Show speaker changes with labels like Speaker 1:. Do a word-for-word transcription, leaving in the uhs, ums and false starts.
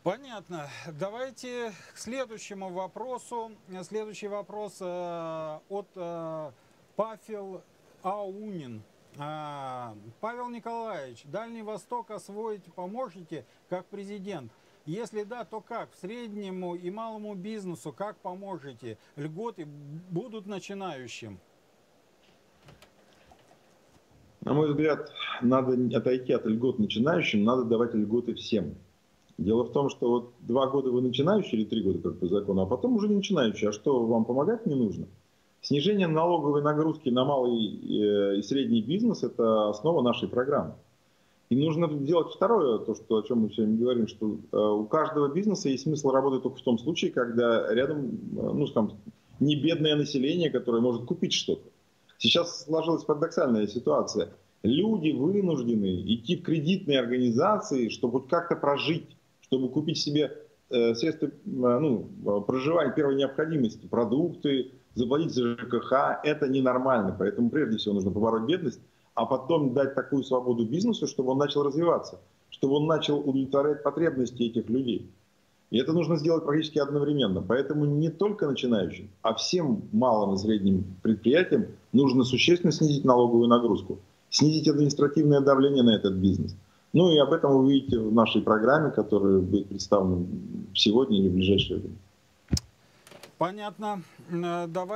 Speaker 1: Понятно. Давайте к следующему вопросу. Следующий вопрос э, от э, Павел Аунин. А, Павел Николаевич, Дальний Восток освоить поможете как президент? Если да, то как? В среднему и малому бизнесу как поможете? Льготы будут начинающим?
Speaker 2: На мой взгляд, надо отойти от льгот начинающим, надо давать льготы всем. Дело в том, что вот два года вы начинающий или три года, как по закону, а потом уже не начинающий. А что, вам помогать не нужно? Снижение налоговой нагрузки на малый и средний бизнес – это основа нашей программы. И нужно делать второе, то, что, о чем мы сегодня говорим, что у каждого бизнеса есть смысл работать только в том случае, когда рядом, ну, скажем, не бедное население, которое может купить что-то. Сейчас сложилась парадоксальная ситуация. Люди вынуждены идти в кредитные организации, чтобы хоть как-то прожить, чтобы купить себе э, средства ну, проживания первой необходимости, продукты, заплатить за ЖКХ. Это ненормально. Поэтому прежде всего нужно побороть бедность, а потом дать такую свободу бизнесу, чтобы он начал развиваться, чтобы он начал удовлетворять потребности этих людей. И это нужно сделать практически одновременно. Поэтому не только начинающим, а всем малым и средним предприятиям нужно существенно снизить налоговую нагрузку, снизить административное давление на этот бизнес. Ну и об этом вы увидите в нашей программе, которая будет представлена сегодня или в ближайшее время.
Speaker 1: Понятно. Давай